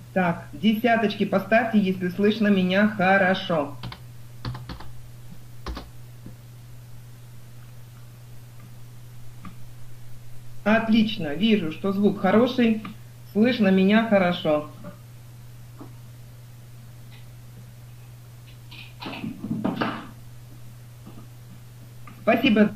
Так, десяточки поставьте, если слышно меня хорошо. Отлично, вижу, что звук хороший, слышно меня хорошо. Спасибо,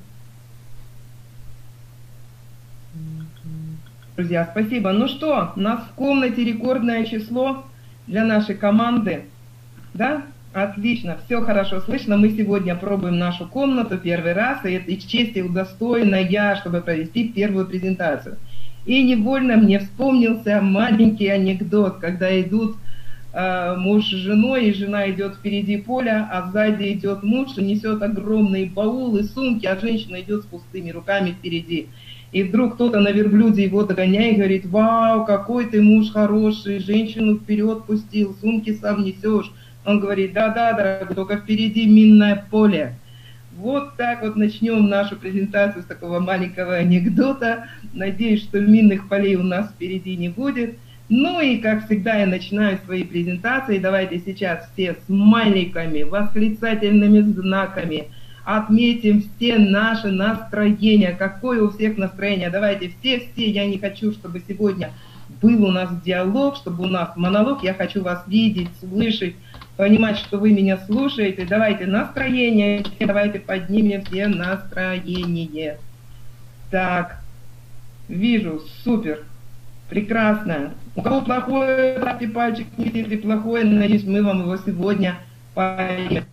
друзья, спасибо. Ну что, у нас в комнате рекордное число для нашей команды. Да? Отлично, все хорошо слышно. Мы сегодня пробуем нашу комнату первый раз, и это из чести удостоена я, чтобы провести первую презентацию. И невольно мне вспомнился маленький анекдот, когда идут муж с женой, и жена идет впереди поля, а сзади идет муж и несет огромные баулы, сумки, а женщина идет с пустыми руками впереди. И вдруг кто-то на верблюде его догоняет и говорит: вау, какой ты муж хороший, женщину вперед пустил, сумки сам несешь. Он говорит: да-да, дорогой, только впереди минное поле. Вот так вот начнем нашу презентацию с такого маленького анекдота. Надеюсь, что минных полей у нас впереди не будет. Ну и, как всегда, я начинаю свои презентации. Давайте сейчас все с смайликами, восклицательными знаками отметим все наши настроения. Какое у всех настроение? Давайте все-все. Я не хочу, чтобы сегодня был у нас диалог, чтобы у нас монолог. Я хочу вас видеть, слышать, понимать, что вы меня слушаете. Давайте настроение, давайте поднимем все настроение. Так, вижу, супер, прекрасно. У кого плохое, ставьте пальчик, если плохое, надеюсь, мы вам его сегодня поймем.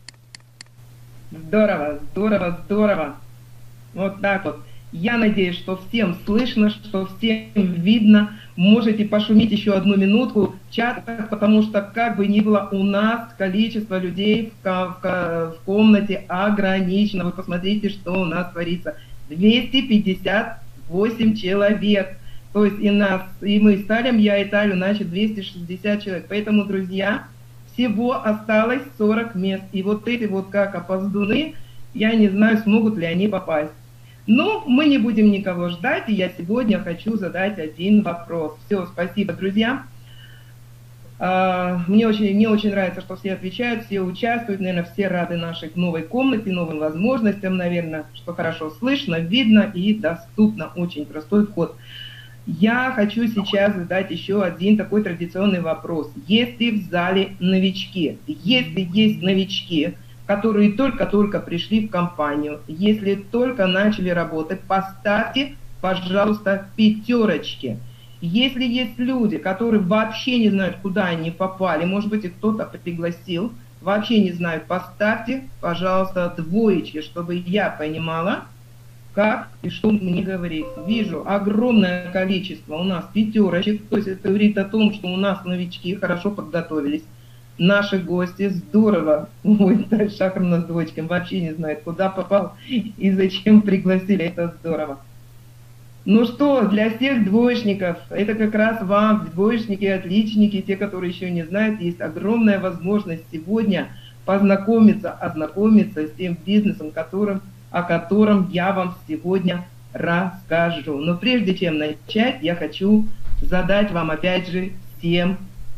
Здорово, здорово, здорово. Вот так вот. Я надеюсь, что всем слышно, что всем видно. Можете пошуметь еще одну минутку в чатах, потому что, как бы ни было, у нас количество людей в комнате ограничено. Вы посмотрите, что у нас творится. 258 человек. То есть и нас, и мы ставим, я и Талю, значит 260 человек. Поэтому, друзья, всего осталось 40 мест. И вот эти вот как опоздуны, я не знаю, смогут ли они попасть. Но мы не будем никого ждать, и я сегодня хочу задать один вопрос. Все, спасибо, друзья. Мне очень нравится, что все отвечают, все участвуют, наверное, все рады нашей новой комнате, новым возможностям, наверное, что хорошо слышно, видно и доступно. Очень простой вход. Я хочу сейчас задать еще один такой традиционный вопрос. Если в зале новички, если есть новички, которые только-только пришли в компанию, если только начали работать, поставьте, пожалуйста, пятерочки. Если есть люди, которые вообще не знают, куда они попали, может быть, их кто-то пригласил, вообще не знают, поставьте, пожалуйста, двоечки, чтобы я понимала, как и что мне говорит. Вижу огромное количество у нас пятерочек, то есть это говорит о том, что у нас новички хорошо подготовились. Наши гости здорово. Ой, Шахар у нас двоечком вообще не знает, куда попал и зачем пригласили. Это здорово. Ну что, для всех двоечников, это как раз вам, двоечники, отличники, те, которые еще не знают, есть огромная возможность сегодня познакомиться, ознакомиться с тем бизнесом, о котором я вам сегодня расскажу. Но прежде чем начать, я хочу задать вам опять же всем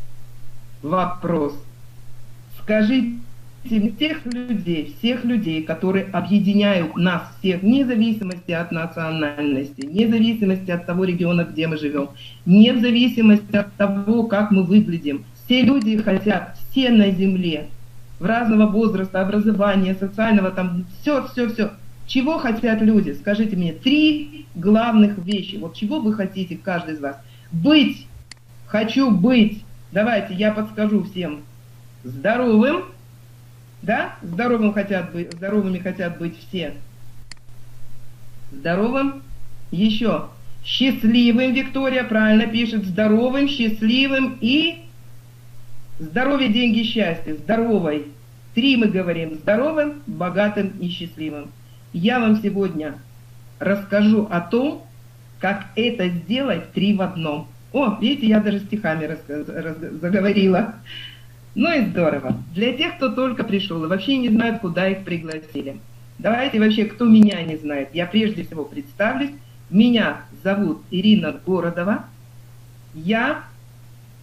вопрос. Скажите всех людей, которые объединяют нас всех, вне зависимости от национальности, вне зависимости от того региона, где мы живем, вне зависимости от того, как мы выглядим. Все люди хотят, все на земле, в разного возраста, образования, социального, там, все. Чего хотят люди? Скажите мне, 3 главных вещи. Вот чего вы хотите, каждый из вас? Быть. Хочу быть. Давайте, я подскажу всем. Здоровым. Да? Здоровыми хотят быть все. Здоровым. Еще. Счастливым, Виктория правильно пишет. Здоровым, счастливым и здоровье, деньги, счастье. Здоровой. 3 мы говорим. Здоровым, богатым и счастливым. Я вам сегодня расскажу о том, как это сделать 3 в одном. О, видите, я даже стихами заговорила. Ну и здорово. Для тех, кто только пришел и вообще не знает, куда их пригласили. Давайте вообще, кто меня не знает, я прежде всего представлюсь. Меня зовут Ирина Городова. Я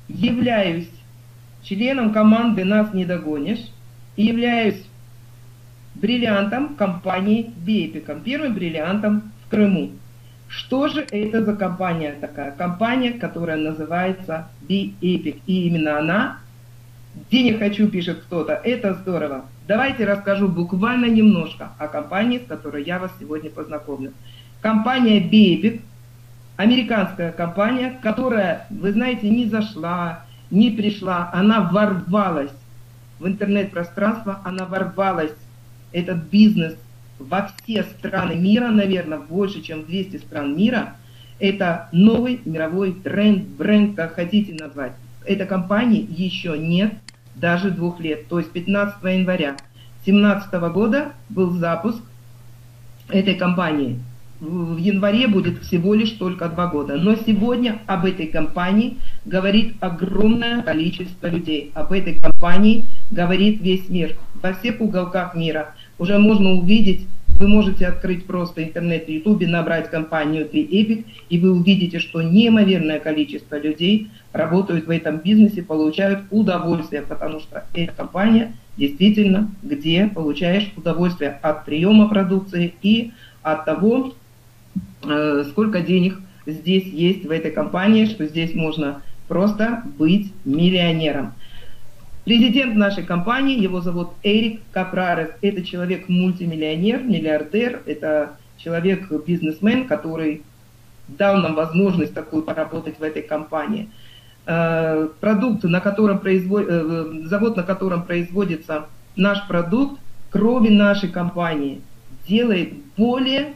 являюсь членом команды «Нас не догонишь» и являюсь бриллиантом компании BEPIC, первым бриллиантом в Крыму. Что же это за компания такая? Компания, которая называется BEPIC. И именно она, денег хочу, пишет кто-то, это здорово. Давайте расскажу буквально немножко о компании, с которой я вас сегодня познакомлю. Компания BEPIC, американская компания, которая, вы знаете, не зашла, не пришла, она ворвалась в интернет-пространство, она ворвалась, этот бизнес, во все страны мира, наверное, больше, чем в 200 стран мира. Это новый мировой тренд, бренд, как хотите назвать. Этой компании еще нет даже 2 лет. То есть 15 января 2017 года был запуск этой компании. В январе будет всего лишь только 2 года. Но сегодня об этой компании говорит огромное количество людей. Об этой компании говорит весь мир. Во всех уголках мира уже можно увидеть, вы можете открыть просто интернет в Ютубе, набрать компанию BEPIC, и вы увидите, что неимоверное количество людей работают в этом бизнесе, получают удовольствие, потому что эта компания действительно, где получаешь удовольствие от приема продукции и от того, сколько денег здесь есть в этой компании, что здесь можно просто быть миллионером. Президент нашей компании, его зовут Эрик Капрарес. Это человек-мультимиллионер, миллиардер, это человек-бизнесмен, который дал нам возможность такую поработать в этой компании. Продукт, завод, на котором производится наш продукт, кроме нашей компании, делает более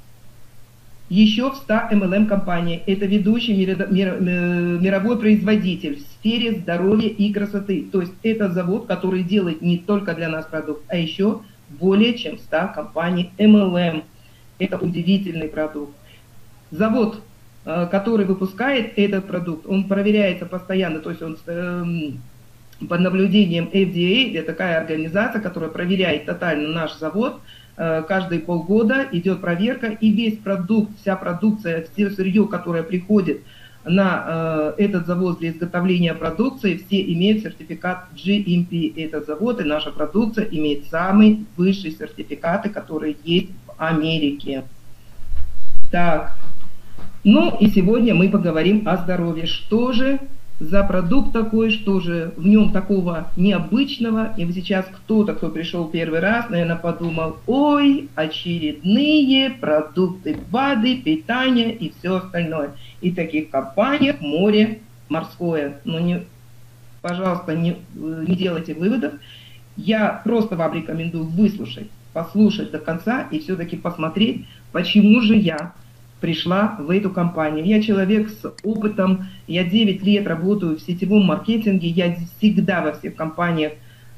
еще в 100 MLM компаний. Это ведущий мировой производитель в сфере здоровья и красоты. То есть это завод, который делает не только для нас продукт, а еще более чем 100 компаний MLM. Это удивительный продукт. Завод, который выпускает этот продукт, он проверяется постоянно, то есть он под наблюдением FDA, это такая организация, которая проверяет тотально наш завод. Каждые полгода идет проверка, и весь продукт, вся продукция, все сырье, которое приходит на этот завод для изготовления продукции, все имеют сертификат GMP. Этот завод и наша продукция имеет самые высшие сертификаты, которые есть в Америке. Так, ну и сегодня мы поговорим о здоровье. Что же за продукт такой, что же в нем такого необычного? И сейчас кто-то, кто пришел первый раз, наверное, подумал: ой, очередные продукты БАДы, питание и все остальное. И таких компаний море морское. Но пожалуйста, не делайте выводов. Я просто вам рекомендую выслушать, послушать до конца и все-таки посмотреть, почему же я пришла в эту компанию. Я человек с опытом, я 9 лет работаю в сетевом маркетинге, я всегда во всех компаниях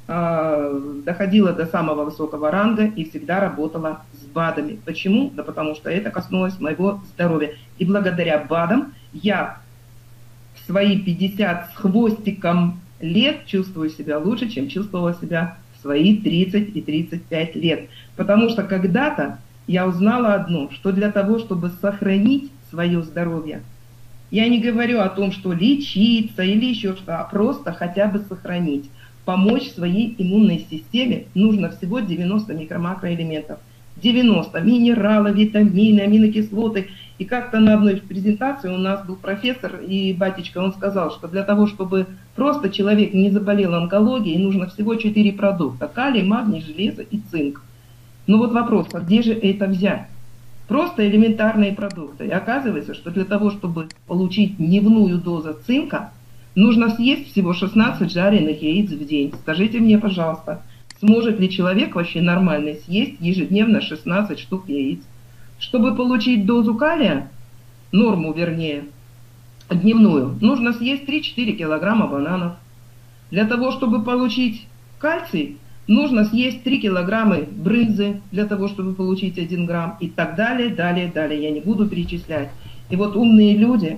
доходила до самого высокого ранга и всегда работала с БАДами. Почему? Да потому что это коснулось моего здоровья. И благодаря БАДам я в свои 50 с хвостиком лет чувствую себя лучше, чем чувствовала себя в свои 30 и 35 лет. Потому что когда-то я узнала одно, что для того, чтобы сохранить свое здоровье, я не говорю о том, что лечиться или еще что, а просто хотя бы сохранить, помочь своей иммунной системе, нужно всего 90 микро-макроэлементов. 90 минералы, витамины, аминокислоты. И как-то на одной презентации у нас был профессор и батечка, он сказал, что для того, чтобы просто человек не заболел онкологией, нужно всего 4 продукта: калий, магний, железо и цинк. Ну вот вопрос, а где же это взять? Просто элементарные продукты. И оказывается, что для того, чтобы получить дневную дозу цинка, нужно съесть всего 16 жареных яиц в день. Скажите мне, пожалуйста, сможет ли человек вообще нормально съесть ежедневно 16 штук яиц? Чтобы получить дозу калия, норму вернее, дневную, нужно съесть 3-4 килограмма бананов. Для того, чтобы получить кальций, нужно съесть 3 килограмма брынзы для того, чтобы получить 1 грамм, и так далее, далее, далее. Я не буду перечислять. И вот умные люди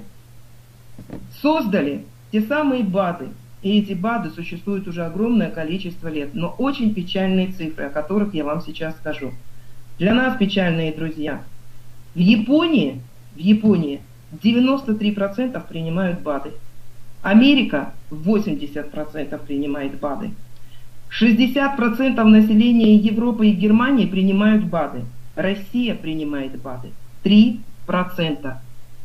создали те самые БАДы. И эти БАДы существуют уже огромное количество лет. Но очень печальные цифры, о которых я вам сейчас скажу. Для нас печальные, друзья. В Японии 93% принимают БАДы. Америка 80% принимает БАДы. 60% населения Европы и Германии принимают БАДы. Россия принимает БАДы 3%.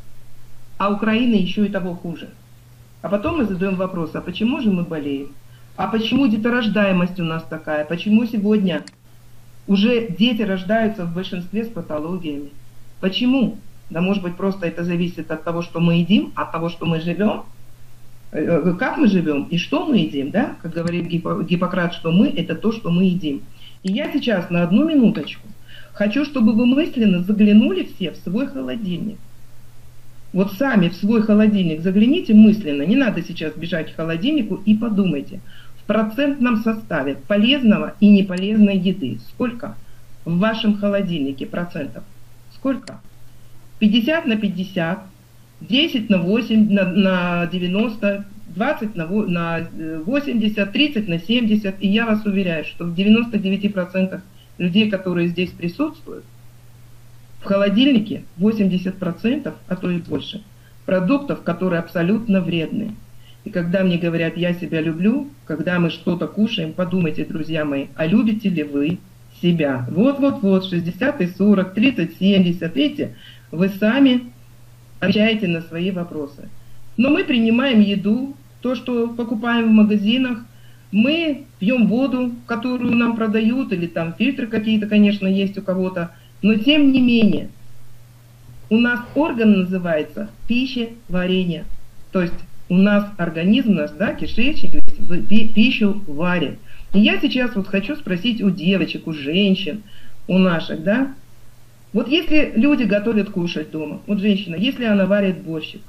А Украина еще и того хуже. А потом мы задаем вопрос, а почему же мы болеем? А почему деторождаемость у нас такая? Почему сегодня уже дети рождаются в большинстве с патологиями? Почему? Да может быть просто это зависит от того, что мы едим, от того, что мы живем, как мы живем и что мы едим, да? Как говорит Гиппократ, что мы это то, что мы едим. И я сейчас на одну минуточку хочу, чтобы вы мысленно заглянули все в свой холодильник. Вот сами в свой холодильник загляните мысленно, не надо сейчас бежать к холодильнику, и подумайте, в процентном составе полезного и неполезной еды сколько в вашем холодильнике процентов? Сколько? 50 на 50, 10 на 8, на 90, 20 на 80, 30 на 70. И я вас уверяю, что в 99% людей, которые здесь присутствуют, в холодильнике 80%, а то и больше, продуктов, которые абсолютно вредны. И когда мне говорят «я себя люблю», когда мы что-то кушаем, подумайте, друзья мои, а любите ли вы себя? Вот-вот-вот, 60 и 40, 30, 70, видите, вы сами отвечаете на свои вопросы. Но мы принимаем еду, то, что покупаем в магазинах, мы пьем воду, которую нам продают, или там фильтры какие-то, конечно, есть у кого-то, но тем не менее, у нас орган называется пищеварение. То есть у нас организм, наш, да, кишечник, пищу варит. И я сейчас вот хочу спросить у девочек, у женщин, у наших, да, вот если люди готовят кушать дома, вот женщина, если она варит борщик,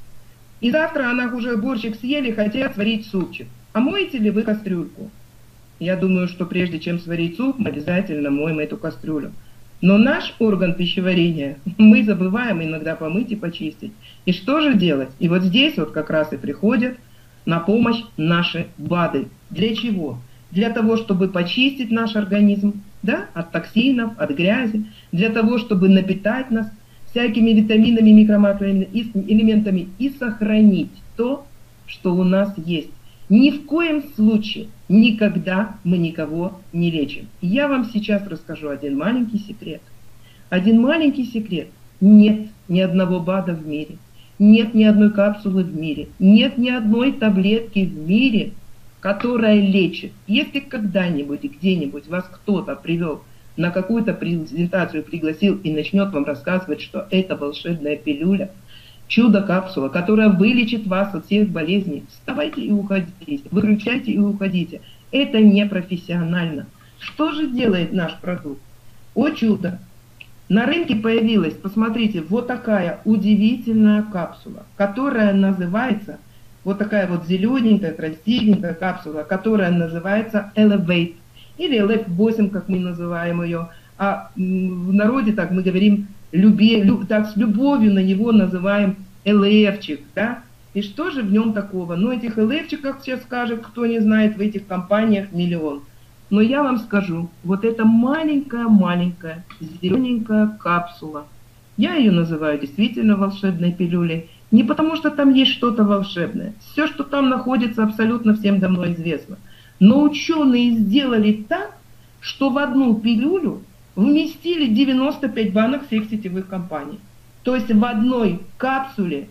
и завтра она уже борщик съели, хотят сварить супчик, а моете ли вы кастрюльку? Я думаю, что прежде чем сварить суп, мы обязательно моем эту кастрюлю. Но наш орган пищеварения мы забываем иногда помыть и почистить. И что же делать? И вот здесь вот как раз и приходят на помощь наши БАДы. Для чего? Для того, чтобы почистить наш организм, да, от токсинов, от грязи, для того, чтобы напитать нас всякими витаминами, микро-макроэлементами и сохранить то, что у нас есть. Ни в коем случае, никогда мы никого не лечим. Я вам сейчас расскажу один маленький секрет. Один маленький секрет. Нет ни одного БАДа в мире, нет ни одной капсулы в мире, нет ни одной таблетки в мире, которая лечит. Если когда-нибудь и где-нибудь вас кто-то привел на какую-то презентацию, пригласил и начнет вам рассказывать, что это волшебная пилюля, чудо-капсула, которая вылечит вас от всех болезней, вставайте и уходите, выключайте и уходите. Это не профессионально. Что же делает наш продукт? О чудо! На рынке появилась, посмотрите, вот такая удивительная капсула, которая называется, вот такая вот зелененькая, красивенькая капсула, которая называется Elevate, или LF8, как мы называем ее, а в народе так мы говорим, так с любовью на него называем ЛФчик, да? И что же в нем такого? Ну, этих ЛФчиков, как сейчас скажет, кто не знает, в этих компаниях миллион. Но я вам скажу, вот эта маленькая зелененькая капсула, я ее называю действительно волшебной пилюлей, не потому что там есть что-то волшебное. Все, что там находится, абсолютно всем давно известно. Но ученые сделали так, что в одну пилюлю вместили 95 банок всех сетевых компаний. То есть в одной капсуле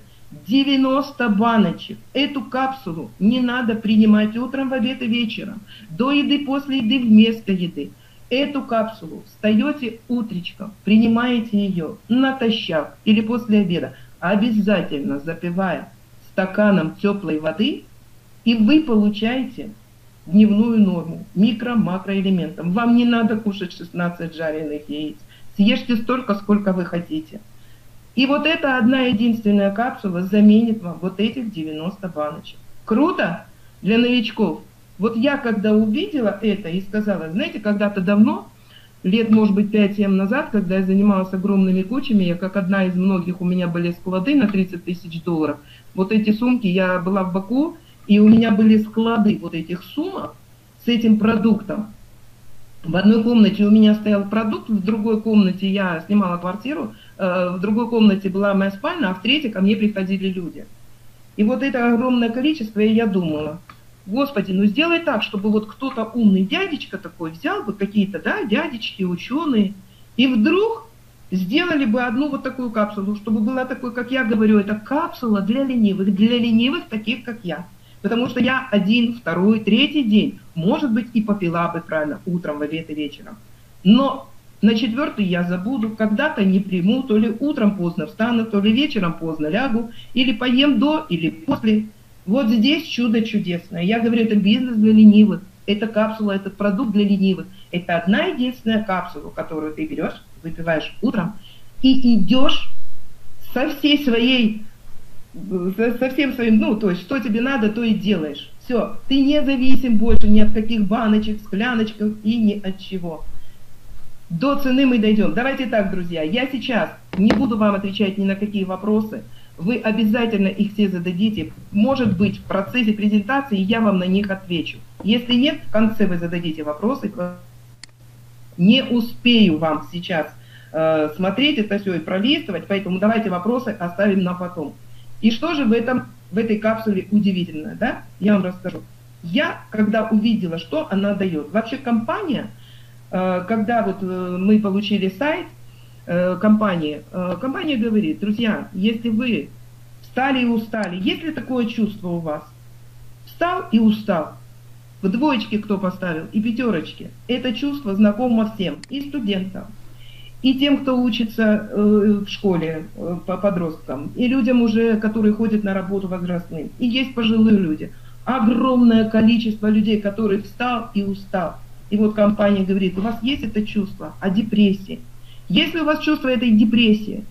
90 баночек. Эту капсулу не надо принимать утром, в обед и вечером, до еды, после еды, вместо еды. Эту капсулу встаете утречком, принимаете ее натощак или после обеда, обязательно запивая стаканом теплой воды, и вы получаете дневную норму микро-макроэлементов. Вам не надо кушать 16 жареных яиц. Съешьте столько, сколько вы хотите. И вот эта одна единственная капсула заменит вам вот этих 90 баночек. Круто для новичков. Вот я когда увидела это и сказала, знаете, когда-то давно, лет, может быть, 5-7 назад, когда я занималась огромными кучами, я как одна из многих, у меня были склады на 30 тысяч долларов. Вот эти сумки, я была в Баку, и у меня были склады вот этих сумок с этим продуктом. В одной комнате у меня стоял продукт, в другой комнате я снимала квартиру, в другой комнате была моя спальня, а в третьей ко мне приходили люди. И вот это огромное количество, и я думала, Господи, ну сделай так, чтобы вот кто-то умный дядечка такой взял бы какие-то, да, дядечки, ученые, и вдруг сделали бы одну вот такую капсулу, чтобы была такой, как я говорю, это капсула для ленивых таких, как я. Потому что я один, второй, третий день, может быть, и попила бы правильно утром, в обед и вечером. Но на четвертый я забуду, когда-то не приму, то ли утром поздно встану, то ли вечером поздно лягу, или поем до, или после. Вот здесь чудо чудесное. Я говорю, это бизнес для ленивых, это капсула, этот продукт для ленивых. Это одна единственная капсула, которую ты берешь, выпиваешь утром, и идешь со всей своей, со всем своим, ну, то есть, что тебе надо, то и делаешь. Все, ты не зависим больше ни от каких баночек, скляночков и ни от чего. До цены мы дойдем. Давайте так, друзья, я сейчас не буду вам отвечать ни на какие вопросы. Вы обязательно их все зададите. Может быть, в процессе презентации я вам на них отвечу. Если нет, в конце вы зададите вопросы. Не успею вам сейчас смотреть это все и пролистывать, поэтому давайте вопросы оставим на потом. И что же в этой капсуле удивительно, да? Я вам расскажу. Я, когда увидела, что она дает, вообще компания, когда вот мы получили сайт компании, компания говорит, друзья, если вы встали и устали, есть ли такое чувство у вас? Встал и устал. В двоечке кто поставил, и пятерочки. Это чувство знакомо всем, и студентам, и тем, кто учится в школе, по подросткам, и людям уже, которые ходят на работу возрастным. И есть пожилые люди. Огромное количество людей, которые встал и устал. И вот компания говорит, у вас есть это чувство о депрессии. Если у вас чувство этой депрессии,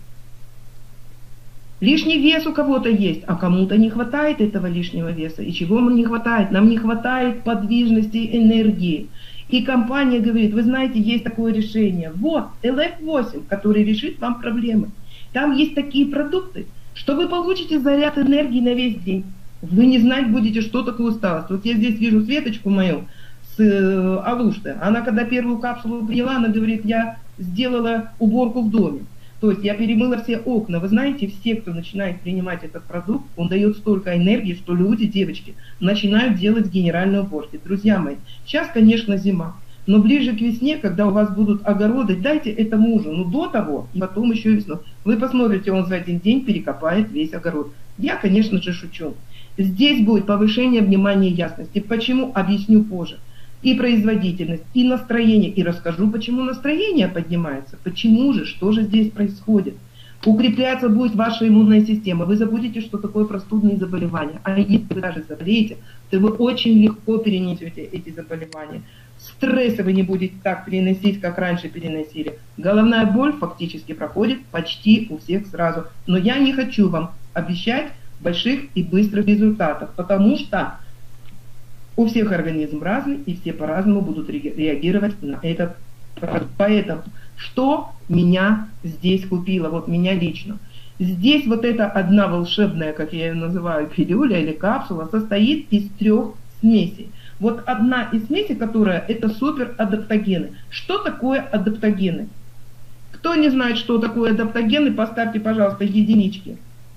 лишний вес у кого-то есть, а кому-то не хватает этого лишнего веса. И чего нам не хватает? Нам не хватает подвижности, энергии. И компания говорит, вы знаете, есть такое решение. Вот, LF8, который решит вам проблемы. Там есть такие продукты, что вы получите заряд энергии на весь день. Вы не знать будете, что такое усталость. Вот я здесь вижу Светочку мою с Алушты. Она когда первую капсулу приняла, она говорит, я сделала уборку в доме. То есть я перемыла все окна. Вы знаете, все, кто начинает принимать этот продукт, он дает столько энергии, что люди, девочки, начинают делать генеральные уборки. Друзья мои, сейчас, конечно, зима, но ближе к весне, когда у вас будут огороды, дайте это мужу, ну до того, и потом еще весну. Вы посмотрите, он за один день перекопает весь огород. Я, конечно же, шучу. Здесь будет повышение внимания и ясности. Почему? Объясню позже. И производительность, и настроение, и расскажу, почему настроение поднимается, почему же, что же здесь происходит. Укрепляться будет ваша иммунная система, вы забудете, что такое простудные заболевания, а если вы даже заболеете, то вы очень легко перенесете эти заболевания. Стрессы вы не будете так переносить, как раньше переносили. Головная боль фактически проходит почти у всех сразу, но я не хочу вам обещать больших и быстрых результатов, потому что у всех организм разный, и все по-разному будут реагировать на этот продукт. Поэтому, что меня здесь купило, вот меня лично? Здесь вот эта одна волшебная, как я ее называю, пилюля или капсула, состоит из 3 смесей. Вот одна из смесей, которая это суперадаптогены. Что такое адаптогены? Кто не знает, что такое адаптогены, поставьте, пожалуйста, единички.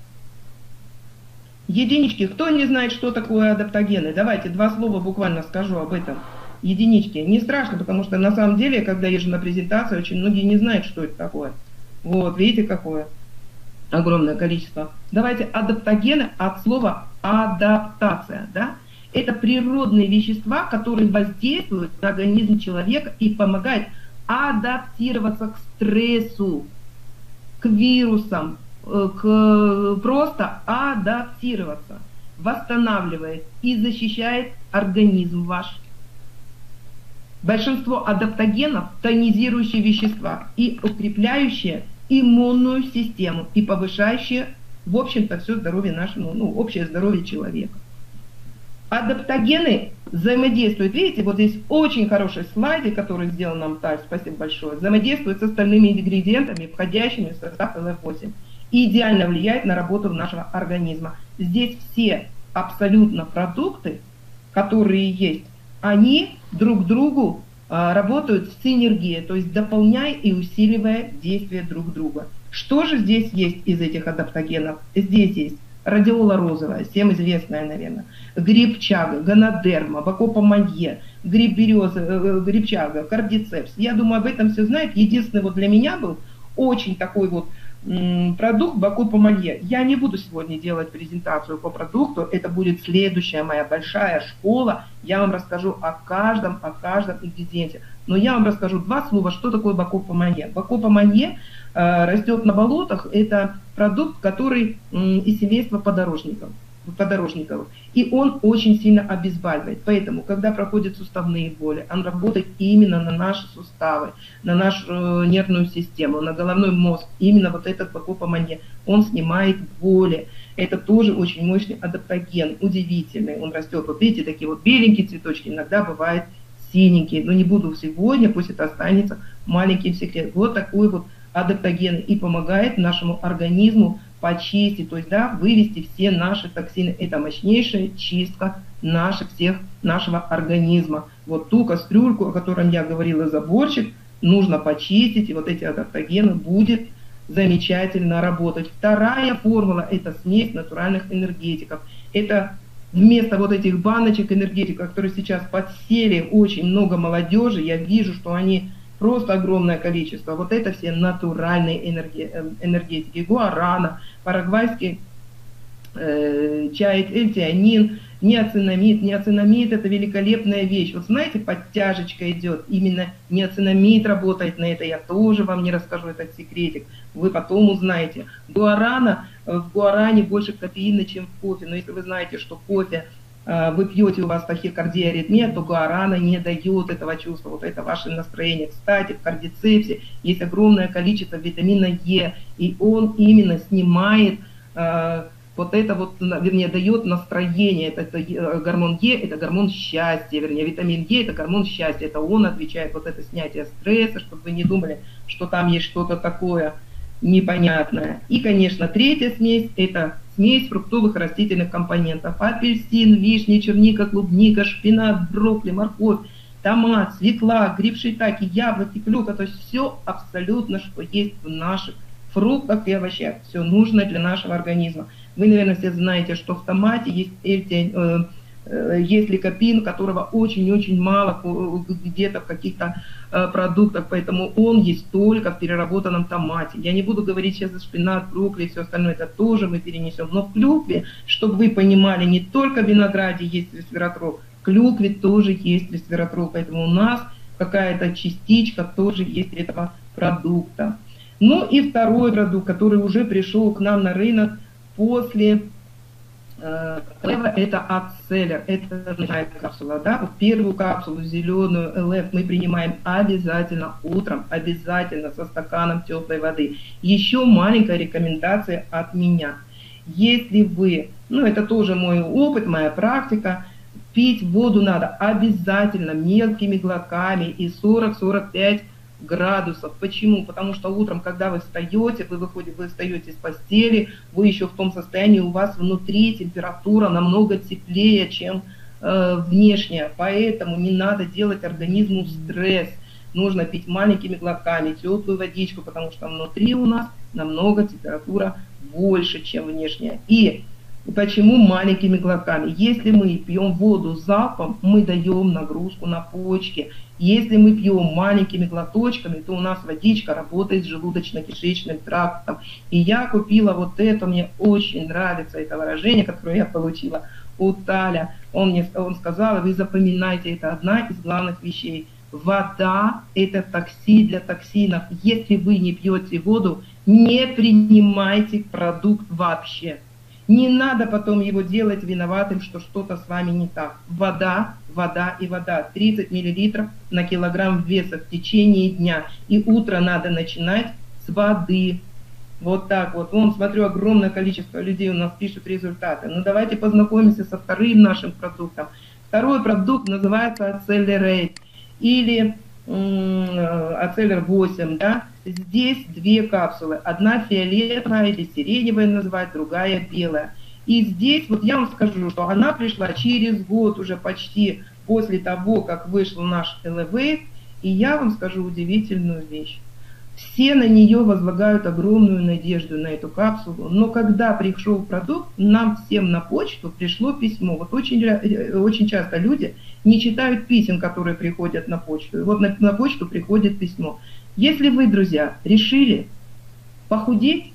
Единички. Кто не знает, что такое адаптогены? Давайте 2 слова буквально скажу об этом. Единички. Не страшно, потому что на самом деле, когда езжу на презентацию, очень многие не знают, что это такое. Вот, видите, какое огромное количество. Давайте адаптогены от слова адаптация. Да? Это природные вещества, которые воздействуют на организм человека и помогают адаптироваться к стрессу, к вирусам, просто адаптироваться, восстанавливает и защищает организм ваш. Большинство адаптогенов – тонизирующие вещества и укрепляющие иммунную систему и повышающие, в общем-то, все здоровье нашего, общее здоровье человека. Адаптогены взаимодействуют, видите, вот здесь очень хороший слайд, который сделал нам Таль, спасибо большое, взаимодействуют с остальными ингредиентами, входящими в состав LF8. И идеально влияет на работу нашего организма. Здесь все абсолютно продукты, которые есть, они друг другу работают в синергии, то есть дополняя и усиливая действия друг друга. Что же здесь есть из этих адаптогенов? Здесь есть радиола розовая, всем известная, наверное, гриб чага, гонодерма, бакопа манье, гриб березы, гриб чага, кардицепс. Я думаю, об этом все знает. Единственный вот для меня был очень такой вот продукт бакопа манье. Я не буду сегодня делать презентацию по продукту, это будет следующая моя большая школа. Я вам расскажу о каждом ингредиенте. Но я вам расскажу два слова, что такое бакопа манье. Бакопа манье растет на болотах, это продукт, который из семейства подорожников. И он очень сильно обезболивает. Поэтому, когда проходят суставные боли, он работает именно на наши суставы, на нашу нервную систему, на головной мозг. Именно вот этот бакопа манье, он снимает боли. Это тоже очень мощный адаптоген, удивительный. Он растет, вот видите, такие вот беленькие цветочки, иногда бывает синенькие. Но не буду сегодня, пусть это останется маленьким секретом. Вот такой вот адаптоген и помогает нашему организму почистить, то есть, да, вывести все наши токсины. Это мощнейшая чистка нашего организма. Вот ту кастрюльку, о которой я говорила, заборчик, нужно почистить, и вот эти адаптогены будет замечательно работать. Вторая формула – это смесь натуральных энергетиков. Это вместо вот этих баночек энергетиков, которые сейчас подсели очень много молодежи, я вижу, что они просто огромное количество. Вот это все натуральные энергетики. Гуарана, парагвайский чай, эльтианин, ниацинамид. Ниацинамид – это великолепная вещь. Вот знаете, подтяжечка идет. Именно ниацинамид работает на это. Я тоже вам не расскажу этот секретик. Вы потом узнаете. Гуарана, в гуаране больше кофеина, чем в кофе. Но если вы знаете, что кофе вы пьете, у вас тахикардия, аритмия, то гуарана не дает этого чувства, вот это ваше настроение. Кстати, в кардицепсе есть огромное количество витамина Е, и он именно снимает вот это вот, вернее, дает настроение. Это гормон Е, это гормон счастья, вернее, витамин Е, это гормон счастья. Это он отвечает, вот это снятие стресса, чтобы вы не думали, что там есть что-то такое непонятное. И, конечно, третья смесь – это смесь фруктовых растительных компонентов. Апельсин, вишня, черника, клубника, шпинат, брокколи, морковь, томат, свекла, гриб шиитаке, яблоки, клюква. То есть все абсолютно, что есть в наших фруктах и овощах. Все нужно для нашего организма. Вы, наверное, все знаете, что в томате есть ликопин, которого очень-очень мало где-то в каких-то продуктах, поэтому он есть только в переработанном томате. Я не буду говорить сейчас за шпинат, брокколи и все остальное, это тоже мы перенесем. Но в клюкве, чтобы вы понимали, не только в винограде есть ресвератрол, в клюкве тоже есть ресвератрол, поэтому у нас какая-то частичка тоже есть этого продукта. Ну и второй продукт, который уже пришел к нам на рынок после это Акселлер, это начинает капсула, да, вот первую капсулу зеленую ЛФ мы принимаем обязательно утром, обязательно со стаканом теплой воды. Еще маленькая рекомендация от меня. Если вы, ну это тоже мой опыт, моя практика, пить воду надо обязательно мелкими глотками и 40-45 градусов. Почему? Потому что утром, когда вы встаете, вы встаете с постели, вы еще в том состоянии, у вас внутри температура намного теплее, чем внешняя. Поэтому не надо делать организму стресс. Нужно пить маленькими глотками теплую водичку, потому что внутри у нас намного температура больше, чем внешняя. И почему маленькими глотками? Если мы пьем воду залпом, мы даем нагрузку на почки. Если мы пьем маленькими глоточками, то у нас водичка работает с желудочно-кишечным трактом. И я купила вот это, мне очень нравится это выражение, которое я получила у Таля. Он сказал, вы запоминайте, это одна из главных вещей. Вода – это токсин для токсинов. Если вы не пьете воду, не принимайте продукт вообще. Не надо потом его делать виноватым, что что-то с вами не так. Вода, вода и вода. 30 мл на килограмм веса в течение дня. И утро надо начинать с воды. Вот так вот. Вон, смотрю, огромное количество людей у нас пишут результаты. Ну, давайте познакомимся со вторым нашим продуктом. Второй продукт называется Accelerate или Acceler 8, да. Здесь две капсулы. Одна фиолетовая или сиреневая называют, другая белая. И здесь, вот я вам скажу, что она пришла через год уже почти после того, как вышел наш Elevate. И я вам скажу удивительную вещь. Все на нее возлагают огромную надежду, на эту капсулу. Но когда пришел продукт, нам всем на почту пришло письмо. Вот очень часто люди не читают писем, которые приходят на почту. И вот на почту приходит письмо. Если вы, друзья, решили похудеть,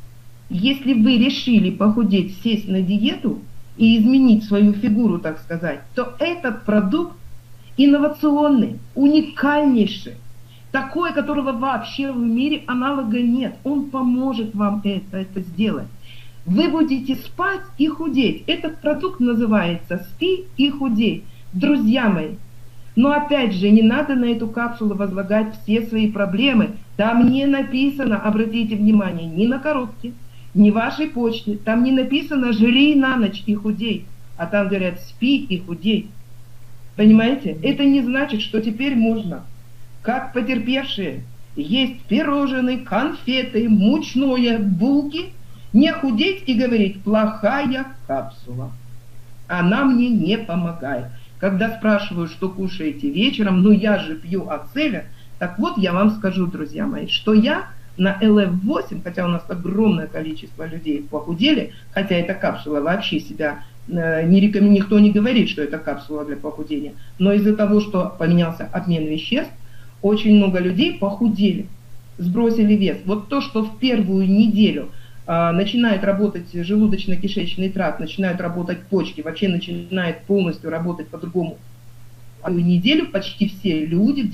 если вы решили похудеть, сесть на диету и изменить свою фигуру, так сказать, то этот продукт инновационный, уникальнейший, такой, которого вообще в мире аналога нет. Он поможет вам это сделать. Вы будете спать и худеть. Этот продукт называется «Спи и худей». Друзья мои, но опять же, не надо на эту капсулу возлагать все свои проблемы. Там не написано, обратите внимание, ни на коробке, ни в вашей почте. Там не написано «Жри на ночь и худей», а там говорят «Спи и худей». Понимаете? Это не значит, что теперь можно, как потерпевшие, есть пирожные, конфеты, мучное, булки, не худеть и говорить «плохая капсула». Она мне не помогает. Когда спрашиваю, что кушаете вечером, ну я же пью Ацеллер, так вот я вам скажу, друзья мои, что я на LF8, хотя у нас огромное количество людей похудели, хотя эта капсула вообще себя никто не говорит, что это капсула для похудения, но из-за того, что поменялся обмен веществ, очень много людей похудели, сбросили вес. Вот то, что в первую неделю начинает работать желудочно-кишечный тракт, начинают работать почки, вообще начинает полностью работать по-другому. В неделю почти все люди, в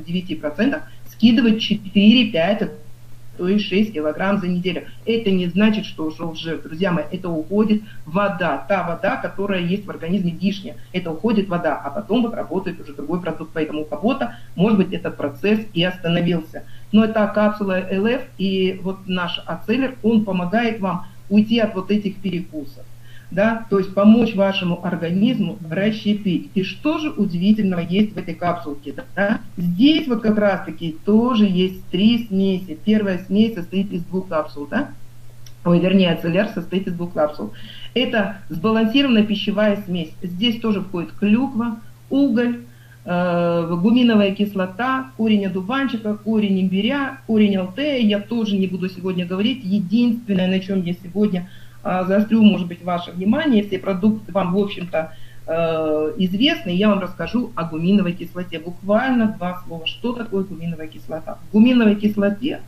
99%, скидывают 4-5, то и 6 килограмм за неделю. Это не значит, что ушел жир. Друзья мои, это уходит вода, та вода, которая есть в организме лишняя. Это уходит вода, а потом вот работает уже другой продукт. Поэтому у кого-то, может быть, этот процесс и остановился. Но это капсула LF и вот наш Ацеллер, он помогает вам уйти от вот этих перекусов. Да? То есть помочь вашему организму расщепить. И что же удивительного есть в этой капсулке? Да? Здесь вот как раз таки тоже есть 3 смеси. Первая смесь состоит из 2 капсул. Да? Ой, вернее, Ацеллер состоит из 2 капсул. Это сбалансированная пищевая смесь. Здесь тоже входит клюква, уголь, гуминовая кислота, корень одуванчика, корень имбиря, корень алтея. Я тоже не буду сегодня говорить. Единственное, на чем я сегодня заострю, может быть, ваше внимание, все продукты вам, в общем-то, известны, я вам расскажу о гуминовой кислоте. Буквально 2 слова. Что такое гуминовая кислота? В гуминовой кислоте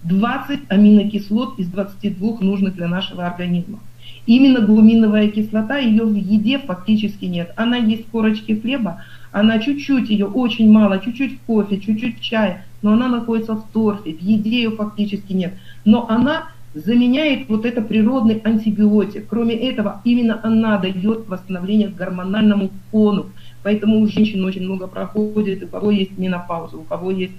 20 аминокислот из 22 нужных для нашего организма. Именно гуминовая кислота, ее в еде фактически нет. Она есть в корочке хлеба, она чуть-чуть, ее очень мало, чуть-чуть в кофе, чуть-чуть в чае, но она находится в торфе, в еде ее фактически нет. Но она заменяет вот это природный антибиотик. Кроме этого, именно она дает восстановление гормональному фону. Поэтому у женщин очень много проходит, у кого есть менопауза, у кого есть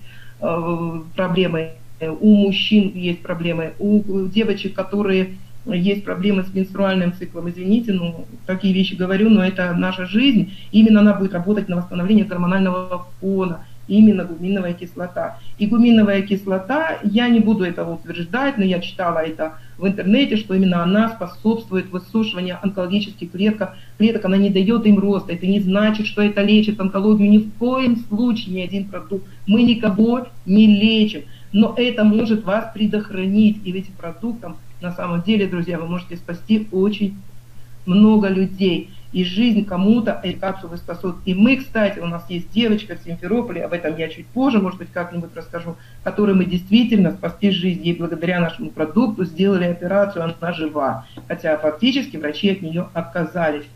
проблемы, у мужчин есть проблемы, у девочек, которые есть проблемы с менструальным циклом. Извините, ну, такие вещи говорю, но это наша жизнь. Именно она будет работать на восстановление гормонального фона. Именно гуминовая кислота. И гуминовая кислота, я не буду этого утверждать, но я читала это в интернете, что именно она способствует высушиванию онкологических клеток, она не дает им роста. Это не значит, что это лечит онкологию, ни в коем случае, ни один продукт. Мы никого не лечим, но это может вас предохранить. И этим продуктом, на самом деле, друзья, вы можете спасти очень много людей. И жизнь кому-то эти капсулы спасут. И мы, кстати, у нас есть девочка в Симферополе, об этом я чуть позже, может быть, как-нибудь расскажу, которой мы действительно спасли жизнь. Ей благодаря нашему продукту сделали операцию, она жива. Хотя фактически врачи от нее отказались.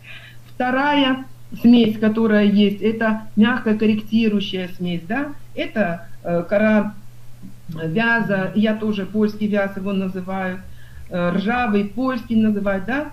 Вторая смесь, которая есть, это мягкая корректирующая смесь. Да? Это кора вяза, я тоже польский вяз его называю, ржавый польский называют, да?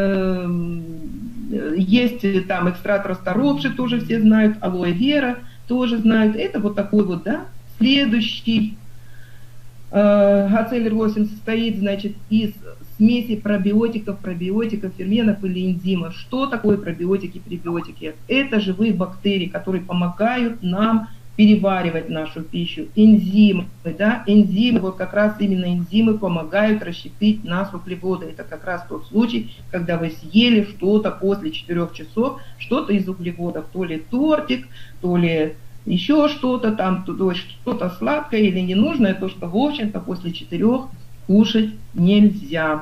Есть там экстракт расторопши, тоже все знают, алоэ вера тоже знают. Это вот такой вот, да. Следующий Ацеллер 8 состоит, значит, из смеси пробиотиков, ферментов или энзимов. Что такое пробиотики, пребиотики? Это живые бактерии, которые помогают нам переваривать нашу пищу. Энзимы, да, энзимы, вот как раз именно энзимы помогают расщепить нас углеводы. Это как раз тот случай, когда вы съели что-то после 4 часов, что-то из углеводов, то ли тортик, то ли еще что-то там, то есть что-то сладкое или ненужное, то, что, в общем-то, после 4 кушать нельзя.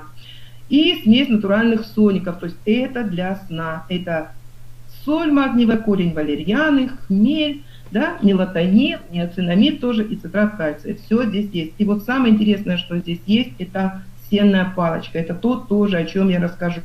И смесь натуральных соников, то есть это для сна, это соль магниевая, корень валерьяны, хмель, да, мелатонин, неоцинамид тоже и цитрат кальция. Все здесь есть. И вот самое интересное, что здесь есть, это сенная палочка. Это то тоже, о чем я расскажу.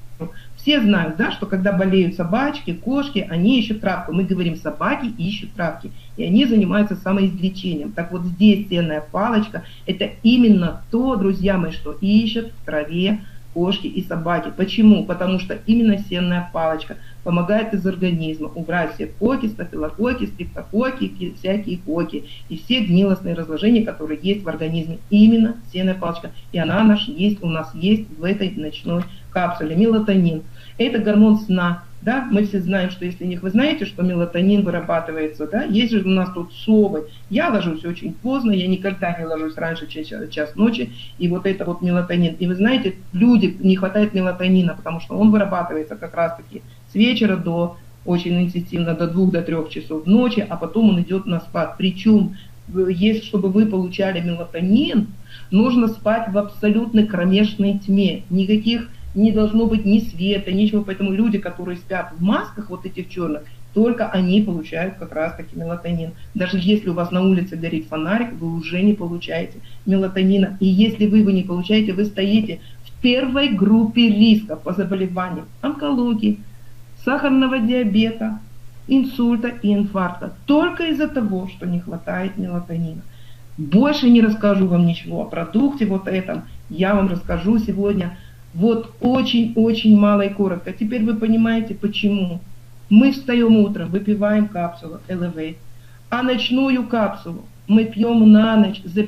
Все знают, да, что когда болеют собачки, кошки, они ищут травку. Мы говорим, собаки ищут травки. И они занимаются самоизлечением. Так вот здесь сенная палочка, это именно то, друзья мои, что ищут в траве кошки и собаки. Почему? Потому что именно сенная палочка помогает из организма убрать все коки, стафилококки, стрептококки, всякие коки и все гнилостные разложения, которые есть в организме. Именно сенная палочка. И она у нас есть в этой ночной капсуле. Мелатонин. Это гормон сна. Да? Мы все знаем, что если не вы знаете, что мелатонин вырабатывается, да? Есть же у нас тут совы. Я ложусь очень поздно, я никогда не ложусь раньше, чем час ночи, и вот это вот мелатонин. И вы знаете, люди не хватает мелатонина, потому что он вырабатывается как раз-таки с вечера до очень интенсивно, до 2-3 часов ночи, а потом он идет на спад. Причем, если чтобы вы получали мелатонин, нужно спать в абсолютной кромешной тьме. Никаких не должно быть ни света, ничего. Поэтому люди, которые спят в масках, вот этих черных, только они получают как раз-таки мелатонин. Даже если у вас на улице горит фонарик, вы уже не получаете мелатонина. И если вы его не получаете, вы стоите в первой группе риска по заболеваниям онкологии, сахарного диабета, инсульта и инфаркта. Только из-за того, что не хватает мелатонина. Больше не расскажу вам ничего о продукте вот этом. Я вам расскажу сегодня вот очень-очень мало и коротко. Теперь вы понимаете, почему. Мы встаем утром, выпиваем капсулу Elevate, а ночную капсулу мы пьем на ночь за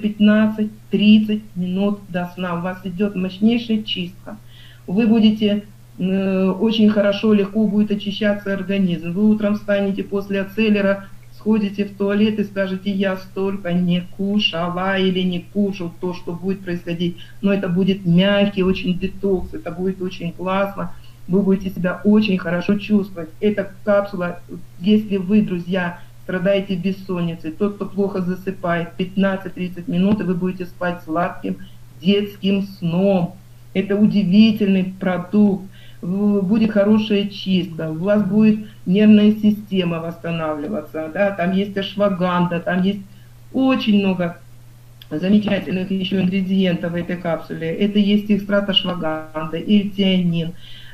15-30 минут до сна. У вас идет мощнейшая чистка. Вы будете очень хорошо, легко будет очищаться организм. Вы утром встанете после ацеллера, сходите в туалет и скажете, я столько не кушала или не кушал, то, что будет происходить. Но это будет мягкий, очень детокс, это будет очень классно. Вы будете себя очень хорошо чувствовать. Эта капсула, если вы, друзья, страдаете бессонницей, тот, кто плохо засыпает, 15-30 минут, и вы будете спать сладким детским сном. Это удивительный продукт. Будет хорошая чистка, у вас будет нервная система восстанавливаться, да, там есть ашваганда, там есть очень много замечательных еще ингредиентов в этой капсуле. Это есть экстракт ашваганды, эльтианин,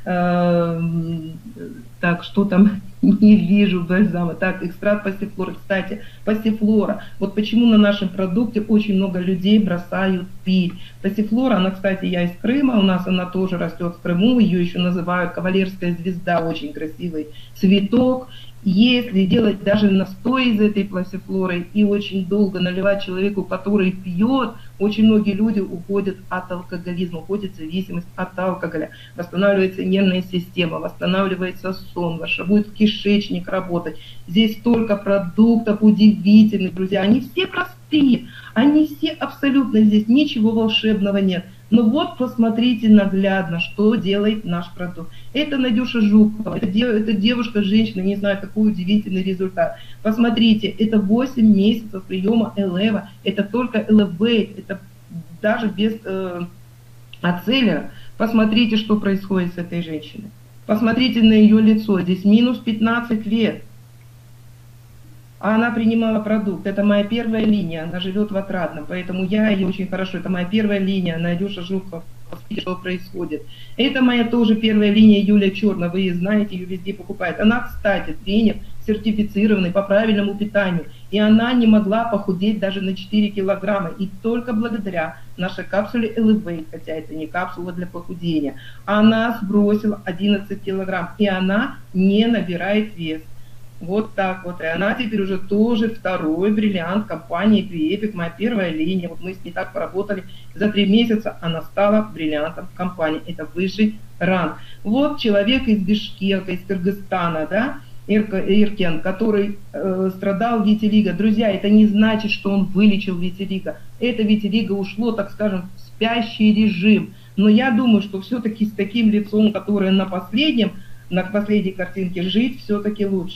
так, что там, не вижу бальзама. Так, экстракт пассифлоры. Кстати, пассифлора. Вот почему на нашем продукте очень много людей бросают пить. Пассифлора, она, кстати, я из Крыма, у нас она тоже растет в Крыму, ее еще называют кавалерская звезда, очень красивый цветок. Если делать даже настой из этой пассифлоры и очень долго наливать человеку, который пьет, очень многие люди уходят от алкоголизма, уходит зависимость от алкоголя, восстанавливается нервная система, восстанавливается сон, ваш будет кишечник работать. Здесь столько продуктов удивительных, друзья, они все простые, они все абсолютно, здесь ничего волшебного нет. Но вот посмотрите наглядно, что делает наш продукт. Это Надюша Жукова, это девушка, женщина, не знаю, какой удивительный результат. Посмотрите, это 8 месяцев приема Элева, это только Elevate, это даже без ацеллера. Посмотрите, что происходит с этой женщиной. Посмотрите на ее лицо, здесь минус 15 лет. А она принимала продукт. Это моя первая линия, она живет в Отрадном, поэтому я ее очень хорошо. Это моя первая линия, Надюша Жукова, что происходит. Это моя тоже первая линия, Юлия Черная, вы ее знаете, ее везде покупают. Она, кстати, тренер, сертифицированный по правильному питанию. И она не могла похудеть даже на 4 килограмма. И только благодаря нашей капсуле Elevate, хотя это не капсула для похудения, она сбросила 11 килограмм. И она не набирает вес. Вот так вот. И она теперь уже тоже второй бриллиант компании Квиэпик, моя первая линия. Вот мы с ней так поработали. За 3 месяца она стала бриллиантом компании. Это высший ранг. Вот человек из Бишкека, из Кыргызстана, да, Иркен, который страдал витилиго. Друзья, это не значит, что он вылечил витилиго. Это витилиго ушло, так скажем, в спящий режим. Но я думаю, что все-таки с таким лицом, которое на последней картинке, жить все-таки лучше.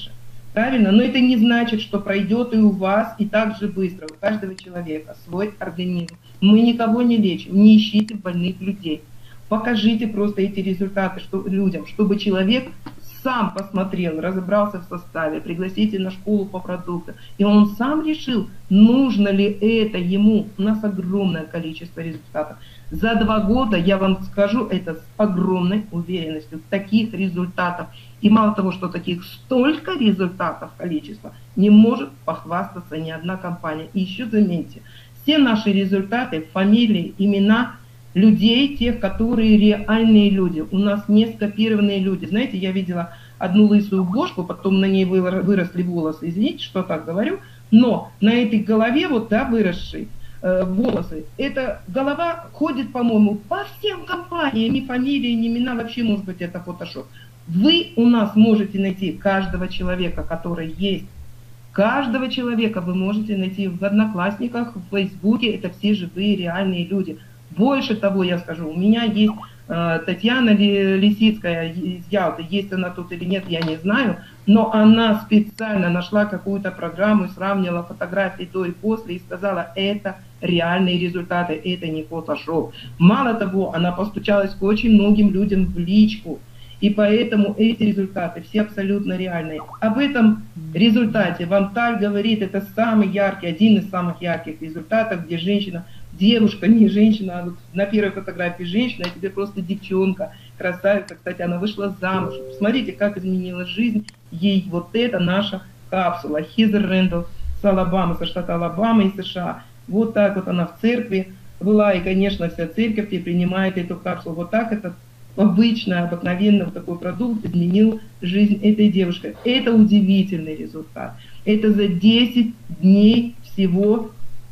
Правильно? Но это не значит, что пройдет и у вас, и так же быстро. У каждого человека свой организм. Мы никого не лечим, не ищите больных людей. Покажите просто эти результаты людям, чтобы человек сам посмотрел, разобрался в составе, пригласите на школу по продуктам. И он сам решил, нужно ли это ему. У нас огромное количество результатов. За 2 года, я вам скажу это с огромной уверенностью, таких результатов. И мало того, что таких столько результатов, количество, не может похвастаться ни одна компания. И еще заметьте, все наши результаты, фамилии, имена людей, тех, которые реальные люди. У нас не скопированные люди. Знаете, я видела одну лысую бошку, потом на ней выросли волосы. Извините, что так говорю, но на этой голове, вот, да, выросшей, волосы. Эта голова ходит, по-моему, по всем компаниям, ни фамилии, ни имена, вообще, может быть, это фотошоп. Вы у нас можете найти каждого человека, который есть. Каждого человека вы можете найти в Одноклассниках, в Фейсбуке. Это все живые, реальные люди. Больше того, я скажу, у меня есть Татьяна Лисицкая из Ялты. Есть она тут или нет, я не знаю. Но она специально нашла какую-то программу и сравнила фотографии до и после и сказала, это реальные результаты, это не фотошоп. Мало того, она постучалась к очень многим людям в личку. И поэтому эти результаты все абсолютно реальные. Об этом результате вам Таль говорит, это самый яркий, один из самых ярких результатов, где женщина, девушка, не женщина, а вот на первой фотографии женщина, а тебе просто девчонка, красавица. Кстати, она вышла замуж. Посмотрите, как изменилась жизнь ей вот эта наша капсула. Хизер Рэндалл с Алабамы, со штата Алабама и США. Вот так вот она в церкви была, и, конечно, вся церковь теперь принимает эту капсулу. Вот так это обычно, обыкновенно вот такой продукт изменил жизнь этой девушки. Это удивительный результат. Это за 10 дней всего,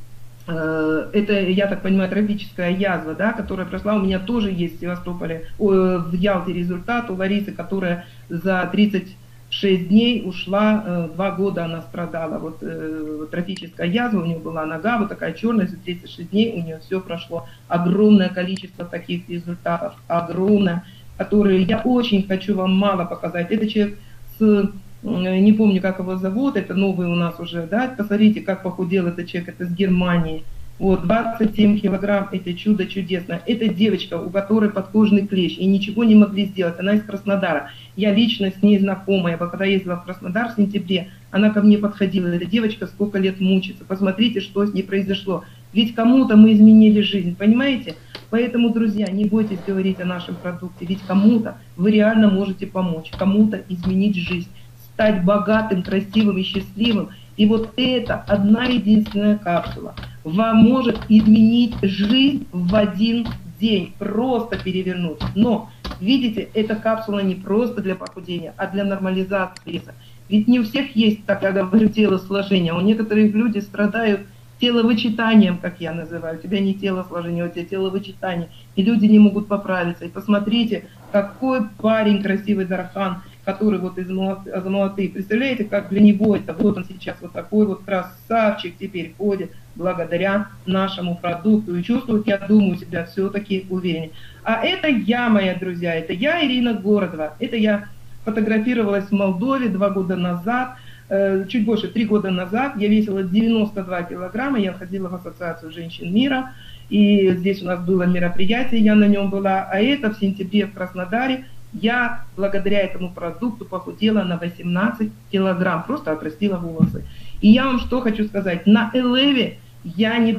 это, я так понимаю, тропическая язва, да, которая прошла. У меня тоже есть в Севастополе, в Ялте результат у Ларисы, которая за 36 дней ушла, 2 года она страдала. Вот трофическая язва, у нее была нога вот такая черная, за 36 дней у нее все прошло. Огромное количество таких результатов, огромное, которые я очень хочу вам мало показать. Это человек с, не помню, как его зовут, это новый у нас уже, да, посмотрите, как похудел этот человек, это с Германии. Вот, 27 килограмм, это чудо чудесное. Это девочка, у которой подкожный клещ, и ничего не могли сделать. Она из Краснодара. Я лично с ней знакома. Я когда ездила в Краснодар в сентябре, она ко мне подходила. Эта девочка сколько лет мучится. Посмотрите, что с ней произошло. Ведь кому-то мы изменили жизнь, понимаете? Поэтому, друзья, не бойтесь говорить о нашем продукте. Ведь кому-то вы реально можете помочь, кому-то изменить жизнь, стать богатым, красивым и счастливым. И вот это одна единственная капсула вам может изменить жизнь в один день, просто перевернуть. Но, видите, эта капсула не просто для похудения, а для нормализации веса. Ведь не у всех есть, так я говорю, телосложение. У некоторых людей страдают теловычитанием, как я называю. У тебя не телосложение, у тебя теловычитание. И люди не могут поправиться. И посмотрите, какой парень красивый Дархан, который вот из Алматы. Представляете, как для него это, вот он сейчас вот такой вот красавчик теперь ходит благодаря нашему продукту и чувствует, я думаю, себя все-таки увереннее. А это я, мои друзья, это я, Ирина Городова. Это я фотографировалась в Молдове 2 года назад, чуть больше, 3 года назад. Я весила 92 килограмма, я ходила в Ассоциацию женщин мира, и здесь у нас было мероприятие, я на нем была, а это в сентябре в Краснодаре. Я благодаря этому продукту похудела на 18 килограмм, просто отрастила волосы. И я вам что хочу сказать, на Элеве я не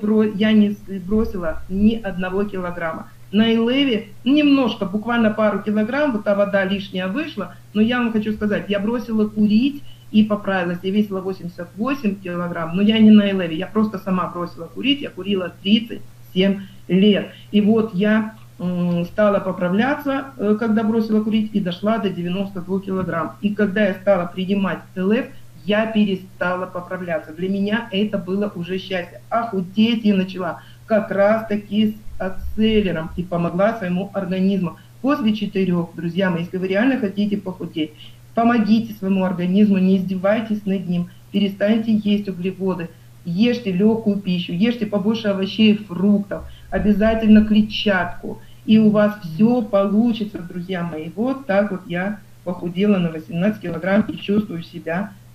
бросила ни 1 килограмма. На Элеве немножко, буквально пару килограмм, вот та вода лишняя вышла, но я вам хочу сказать, я бросила курить и поправилась. Я весила 88 килограмм, но я не на Элеве, я просто сама бросила курить, я курила 37 лет. И вот я стала поправляться, когда бросила курить, и дошла до 92 килограмм. И когда я стала принимать ЛФ, я перестала поправляться. Для меня это было уже счастье. А худеть я начала как раз таки с акселером и помогла своему организму. После 4, друзья мои, если вы реально хотите похудеть, помогите своему организму, не издевайтесь над ним, перестаньте есть углеводы, ешьте легкую пищу, ешьте побольше овощей и фруктов, обязательно клетчатку. И у вас все получится, друзья мои. Вот так вот я похудела на 18 килограмм и чувствую себя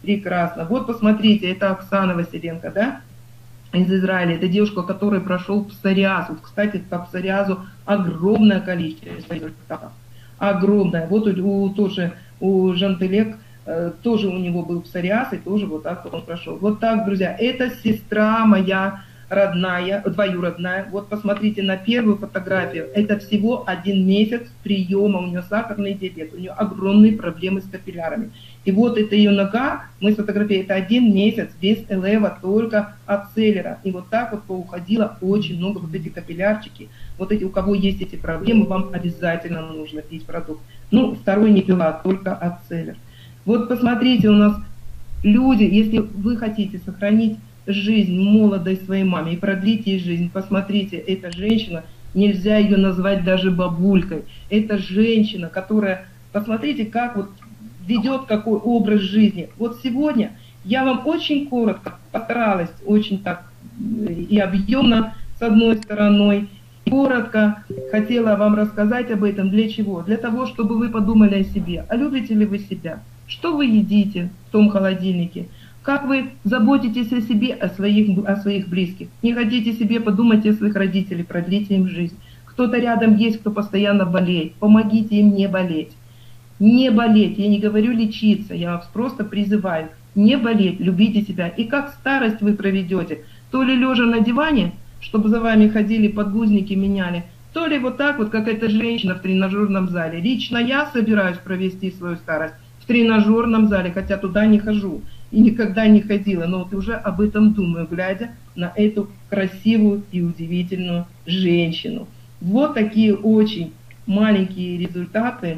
Прекрасно. Вот посмотрите, это Оксана Василенко, да? Из Израиля. Это девушка, которая прошел псориаз. Вот, кстати, по псориазу огромное количество результатов. Огромное. Вот тоже у Жантелек тоже у него был псориаз, и тоже вот так он прошел. Вот так, друзья. Это сестра моя родная, двоюродная. Вот посмотрите на первую фотографию. Это всего 1 месяц приема. У нее сахарный диабет. У нее огромные проблемы с капиллярами. И вот это ее нога, мы сфотографировали, это 1 месяц без Элева, только от Целлера. И вот так вот поуходило очень много вот эти капиллярчики. Вот эти, у кого есть эти проблемы, вам обязательно нужно пить продукт. Ну, второй не пила, только от Целлер. Вот посмотрите, у нас люди, если вы хотите сохранить жизнь молодой своей маме и продлить ей жизнь, посмотрите, эта женщина, нельзя ее назвать даже бабулькой. Это женщина, которая, посмотрите, как вот ведет какой образ жизни. Вот сегодня я вам очень коротко постаралась, очень так и объемно с одной стороной, коротко хотела вам рассказать об этом. Для чего? Для того, чтобы вы подумали о себе. А любите ли вы себя? Что вы едите в том холодильнике? Как вы заботитесь о себе, о своих близких? Не хотите себе, подумайте о своих родителях, продлите им жизнь. Кто-то рядом есть, кто постоянно болеет. Помогите им не болеть. Не болеть, я не говорю лечиться, я вас просто призываю. Не болеть, любите себя. И как старость вы проведете? То ли лежа на диване, чтобы за вами ходили, подгузники меняли, то ли вот так вот, как эта женщина в тренажерном зале. Лично я собираюсь провести свою старость в тренажерном зале, хотя туда не хожу и никогда не ходила, но вот уже об этом думаю, глядя на эту красивую и удивительную женщину. Вот такие очень маленькие результаты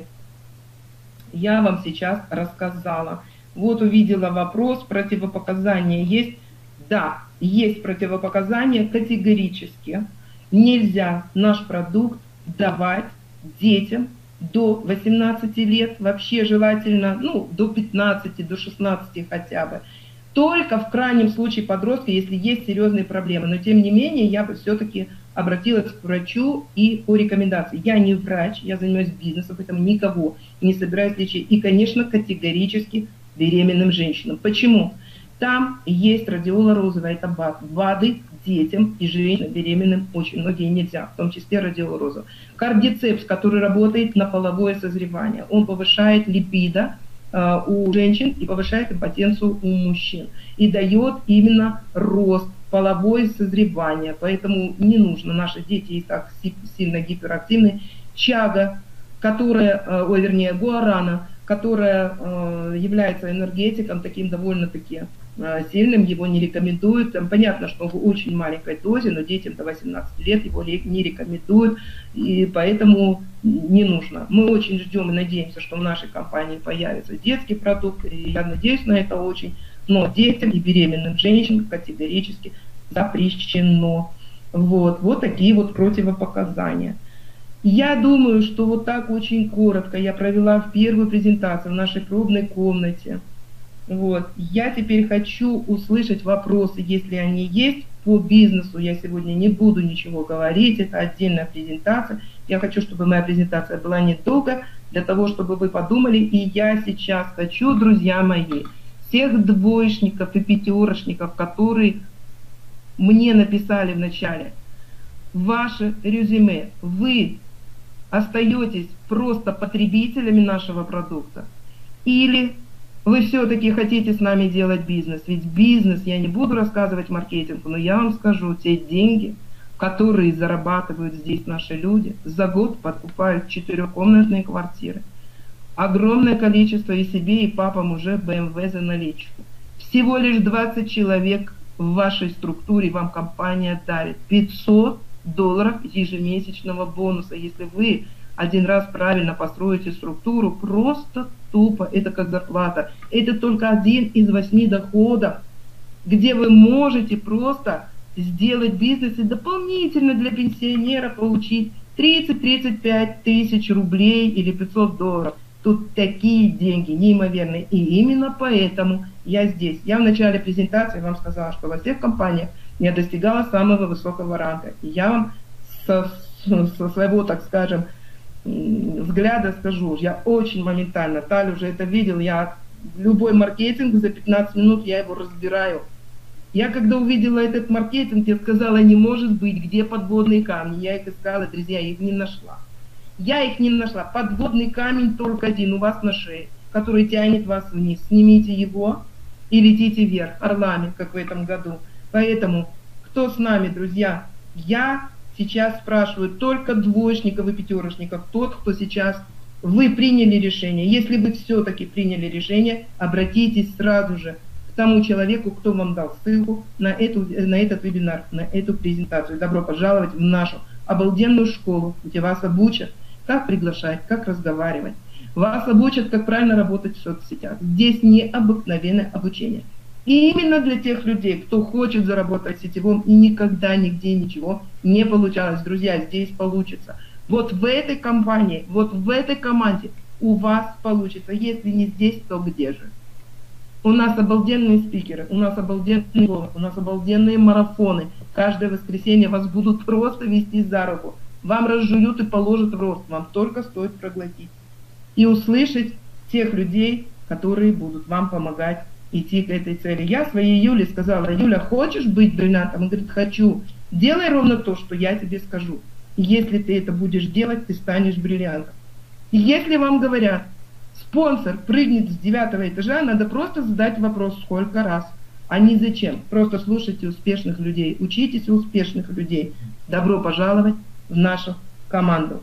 я вам сейчас рассказала. Вот увидела вопрос, противопоказания есть? Да, есть противопоказания категорически. Нельзя наш продукт давать детям до 18 лет, вообще желательно, ну, до 15, до 16 хотя бы. Только в крайнем случае подростка, если есть серьезные проблемы. Но тем не менее, я бы все-таки обратилась к врачу и по рекомендации. Я не врач, я занимаюсь бизнесом, поэтому никого не собираюсь лечить. И, конечно, категорически беременным женщинам. Почему? Там есть радиола розовая, это БАД. БАДы детям и женщинам беременным очень многие нельзя, в том числе радиола розовая. Кардицепс, который работает на половое созревание, он повышает либидо у женщин и повышает импотенцию у мужчин. И дает именно рост, половое созревание. Поэтому не нужно, наши дети и так сильно гиперактивны. Чага, которая, вернее, гуарана, которая является энергетиком таким довольно-таки сильным, его не рекомендуют. Там понятно, что в очень маленькой дозе, но детям до 18 лет его не рекомендуют, и поэтому не нужно. Мы очень ждем и надеемся, что в нашей компании появится детский продукт, и я надеюсь на это очень, но детям и беременным женщинам категорически запрещено. Вот такие вот противопоказания. Я думаю, что вот так очень коротко я провела в первую презентацию в нашей пробной комнате. Вот. Я теперь хочу услышать вопросы, если они есть. По бизнесу я сегодня не буду ничего говорить, это отдельная презентация. Я хочу, чтобы моя презентация была недолго, для того, чтобы вы подумали. И я сейчас хочу, друзья мои, всех двоечников и пятерочников, которые мне написали в начале, ваше резюме, вы остаетесь просто потребителями нашего продукта, или вы все-таки хотите с нами делать бизнес? Ведь бизнес, я не буду рассказывать маркетинг, но я вам скажу, те деньги, которые зарабатывают здесь наши люди, за год подкупают 4-комнатные квартиры. Огромное количество и себе, и папам уже BMW за наличку. Всего лишь 20 человек в вашей структуре вам компания дарит $500 ежемесячного бонуса, если вы один раз правильно построите структуру, просто тупо, это как зарплата. Это только 1 из 8 доходов, где вы можете просто сделать бизнес и дополнительно для пенсионера получить 30-35 тысяч рублей или $500. Тут такие деньги неимоверные. И именно поэтому я здесь. Я в начале презентации вам сказала, что во всех компаниях я достигала самого высокого ранга. И я вам со своего, так скажем, взгляда скажу, я очень моментально, Таля уже это видел, я Любой маркетинг за 15 минут я его разбираю. Я когда увидела этот маркетинг, я сказала, не может быть, где подводные камни. Я их искала, друзья, я их не нашла. Я их не нашла. Подводный камень только один у вас на шее, который тянет вас вниз. Снимите его и летите вверх, орлами, как в этом году. Поэтому, кто с нами, друзья? Я сейчас спрашиваю только двоечников и пятерочников. Тот, кто сейчас... Вы приняли решение. Если вы все-таки приняли решение, обратитесь сразу же к тому человеку, кто вам дал ссылку на этот вебинар, на эту презентацию. Добро пожаловать в нашу обалденную школу, где вас обучат, как приглашать, как разговаривать. Вас обучат, как правильно работать в соцсетях. Здесь необыкновенное обучение. И именно для тех людей, кто хочет заработать в сетевом и никогда нигде ничего не получалось. Друзья, здесь получится. Вот в этой компании, вот в этой команде у вас получится. Если не здесь, то где же? У нас обалденные спикеры, у нас обалденные школы, у нас обалденные марафоны. Каждое воскресенье вас будут просто вести за руку. Вам разжуют и положат в рост. Вам только стоит проглотить. И услышать тех людей, которые будут вам помогать идти к этой цели. Я своей Юле сказала: Юля, хочешь быть бриллиантом? Она говорит: хочу. Делай ровно то, что я тебе скажу. Если ты это будешь делать, ты станешь бриллиантом. И если вам говорят, спонсор прыгнет с 9 этажа, надо просто задать вопрос, сколько раз, а не зачем. Просто слушайте успешных людей, учитесь у успешных людей. Добро пожаловать в нашу команду.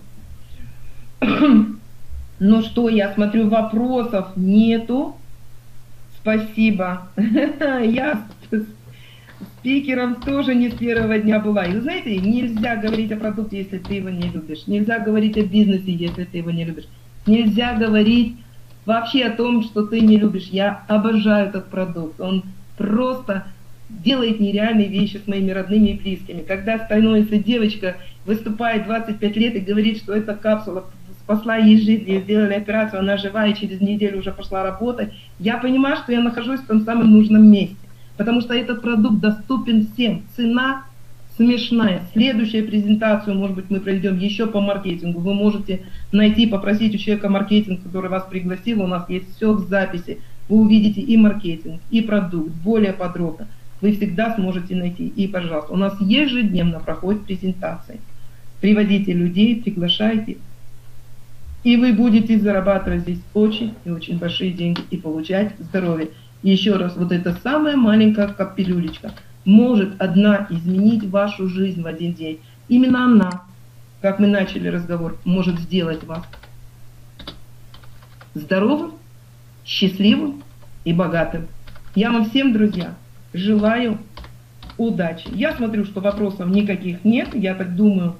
Ну что, я смотрю, вопросов нету. Спасибо. Я спикером тоже не с первого дня была. И вы знаете, нельзя говорить о продукте, если ты его не любишь. Нельзя говорить о бизнесе, если ты его не любишь. Нельзя говорить вообще о том, что ты не любишь. Я обожаю этот продукт. Он просто делает нереальные вещи с моими родными и близкими. Когда становится девочка, выступает 25 лет и говорит, что эта капсула спасла ей жизнь, ей сделали операцию, она жива и через неделю уже пошла работать, я понимаю, что я нахожусь в том самом нужном месте. Потому что этот продукт доступен всем. Цена смешная. Следующую презентацию, может быть, мы проведем еще по маркетингу. Вы можете найти, попросить у человека маркетинг, который вас пригласил. У нас есть все в записи. Вы увидите и маркетинг, и продукт более подробно. Вы всегда сможете найти. И, пожалуйста, у нас ежедневно проходят презентации. Приводите людей, приглашайте. И вы будете зарабатывать здесь очень и очень большие деньги и получать здоровье. И еще раз, вот эта самая маленькая капелюлечка может одна изменить вашу жизнь в один день. Именно она, как мы начали разговор, может сделать вас здоровым, счастливым и богатым. Я вам всем, друзья, желаю удачи. Я смотрю, что вопросов никаких нет. Я так думаю,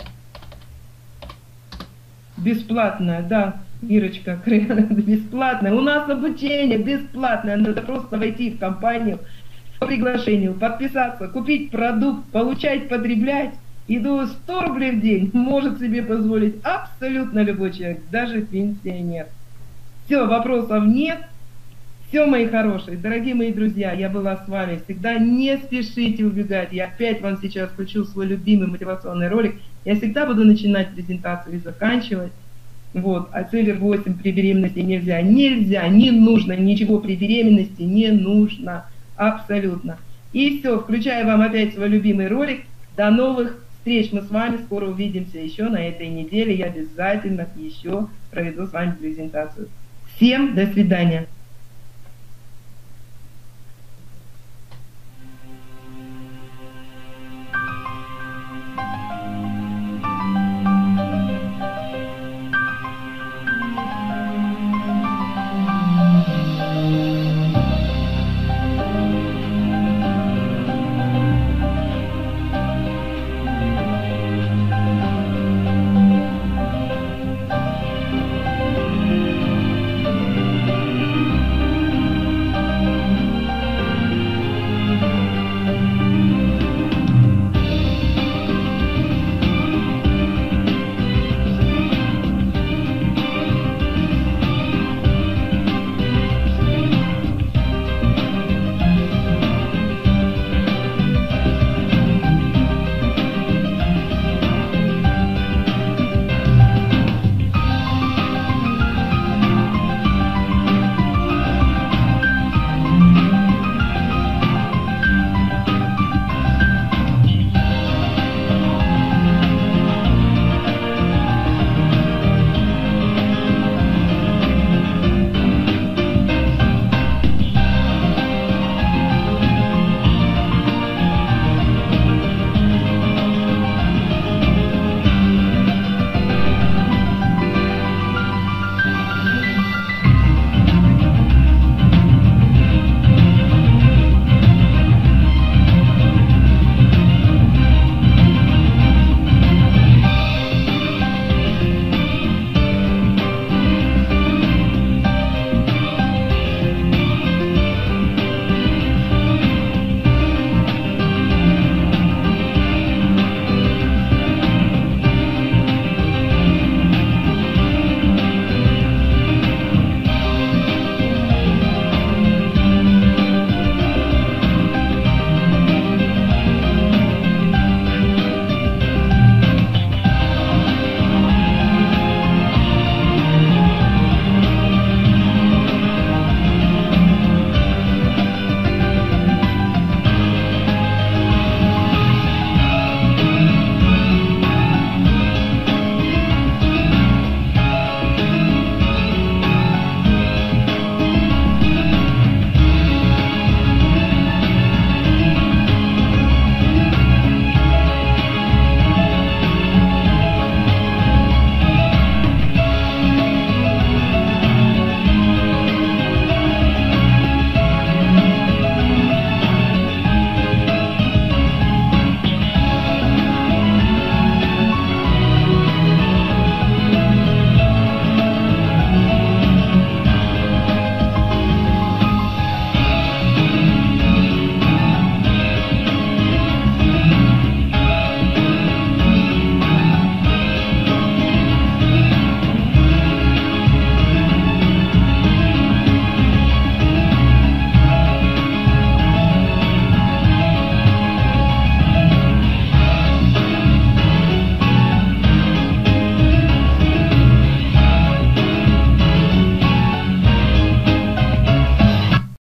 бесплатная, да, Ирочка, бесплатное. У нас обучение бесплатное. Надо просто войти в компанию по приглашению, подписаться, купить продукт, получать, потреблять. И думаю, 100 рублей в день может себе позволить абсолютно любой человек, даже пенсионер. Все, вопросов нет. Все, мои хорошие, дорогие мои друзья, я была с вами. Всегда не спешите убегать. Я опять вам сейчас включу свой любимый мотивационный ролик. Я всегда буду начинать презентацию и заканчивать. Вот, а целлер 8 при беременности нельзя. Нельзя, не нужно, ничего при беременности не нужно. Абсолютно. И все, включаю вам опять свой любимый ролик. До новых встреч. Мы с вами скоро увидимся еще на этой неделе. Я обязательно еще проведу с вами презентацию. Всем до свидания.